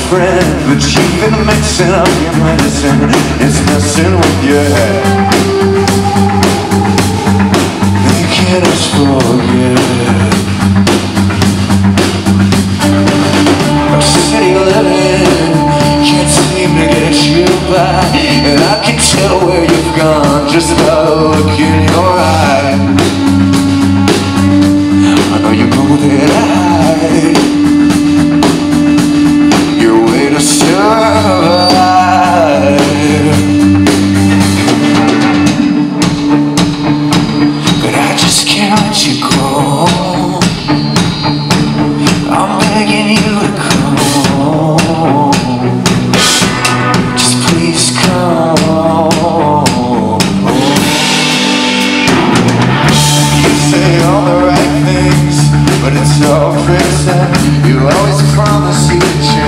friend, but you've been mixing up your medicine. It's messing with your head. You can't just forget. I'm city living, can't seem to get you back, and I can tell where you've gone just by the look in your eye. I know you know that I hide your way to survive, but I just can't let you go. I'm begging you to come. Just please come. You say all the right things, but it's all pretend. You always promise you would change.